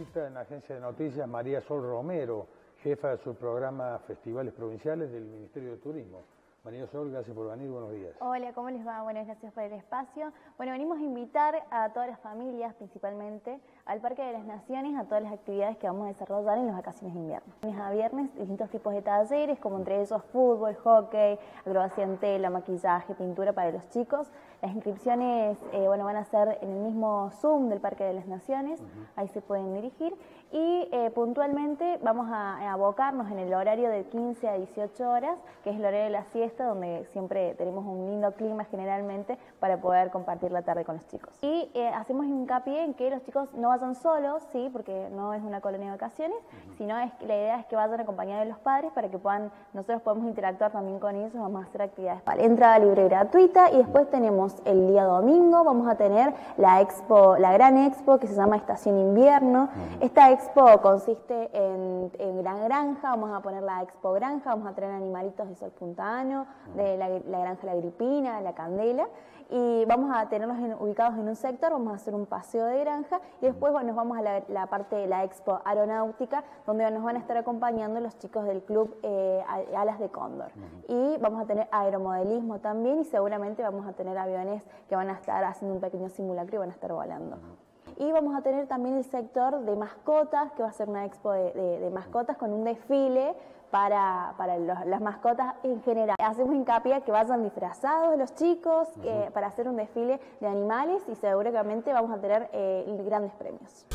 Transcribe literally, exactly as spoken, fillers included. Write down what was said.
visita en la agencia de noticias María Sol Romero, jefa de su programa Festivales Provinciales del Ministerio de Turismo. María Sol, gracias por venir, buenos días. Hola, ¿cómo les va? Buenas gracias por el espacio. Bueno, venimos a invitar a todas las familias, principalmente, al Parque de las Naciones, a todas las actividades que vamos a desarrollar en las vacaciones de invierno. Lunes a viernes, distintos tipos de talleres, como entre ellos fútbol, hockey, acrobacia en tela, maquillaje, pintura para los chicos. Las inscripciones eh, bueno, van a ser en el mismo Zoom del Parque de las Naciones, uh-huh. Ahí se pueden dirigir. Y eh, puntualmente vamos a, a abocarnos en el horario de quince a dieciocho horas, que es el horario de la siesta, donde siempre tenemos un lindo clima generalmente para poder compartir la tarde con los chicos. Y eh, hacemos hincapié en que los chicos no vayan solos, ¿sí? Porque no es una colonia de vacaciones, uh-huh. Sino es que la idea es que vayan acompañados de los padres para que puedan, nosotros podemos interactuar también con ellos, vamos a hacer actividades. Vale, entrada libre gratuita y después tenemos el día domingo, vamos a tener la expo, la gran expo que se llama Estación Invierno. Uh-huh. Esta expo consiste en, en gran granja, vamos a poner la expo granja, vamos a tener animalitos de Sol Puntano, de la, la granja La Agripina, La Candela, y vamos a tenerlos en, ubicados en un sector, vamos a hacer un paseo de granja y después bueno, nos vamos a la, la parte de la expo aeronáutica, donde nos van a estar acompañando los chicos del club eh, Alas de Cóndor. Uh-huh. Y vamos a tener aeromodelismo también y seguramente vamos a tener aviones que van a estar haciendo un pequeño simulacro y van a estar volando. Uh-huh. Y vamos a tener también el sector de mascotas, que va a ser una expo de, de, de mascotas con un desfile para, para los, las mascotas en general. Hacemos hincapié que vayan disfrazados los chicos uh-huh. eh, para hacer un desfile de animales y seguramente vamos a tener eh, grandes premios.